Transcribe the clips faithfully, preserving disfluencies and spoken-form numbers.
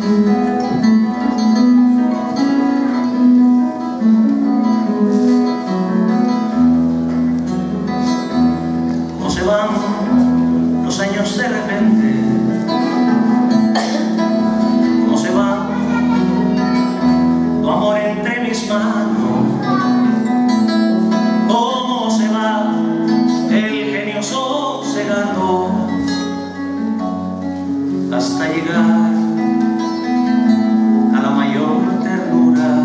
Cómo se van los años de repente, cómo se va tu amor entre mis manos, cómo se va el genio sosegado hasta llegar a la mayor ternura.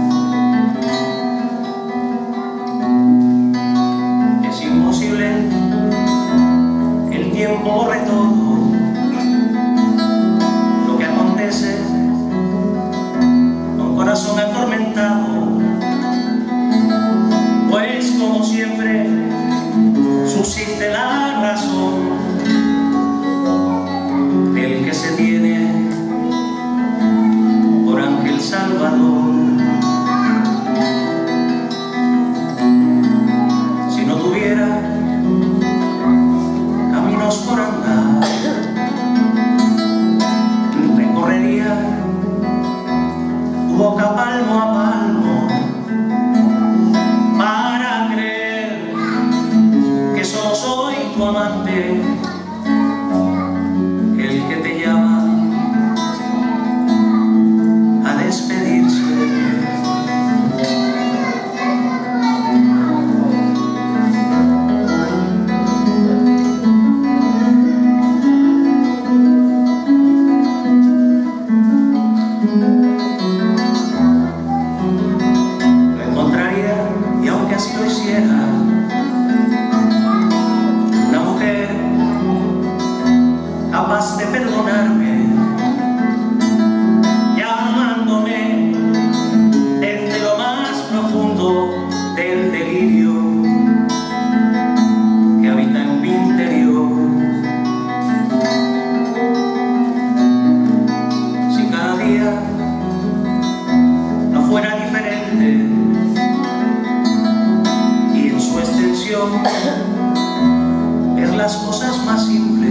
Es imposible que el tiempo borre todo lo que acontece con corazón atormentado, pues como siempre subsiste la razón del que se tiene por ángel salvador. Si no tuviera caminos por andar, recorrería tu boca palmo a palmo para creer que solo soy tu amante, el que te llama a despedirse. Lo encontraría, y aunque así lo hiciera, una mujer capaz de perdonarme, llamándome desde lo más profundo del delirio que habita en mi interior. Si cada día no fuera diferente y en su extensión ver las cosas más simples,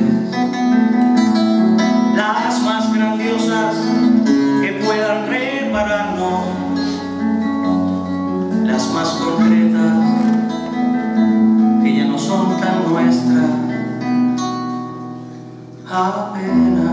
las más grandiosas que puedan repararnos, las más concretas que ya no son tan nuestras, apenas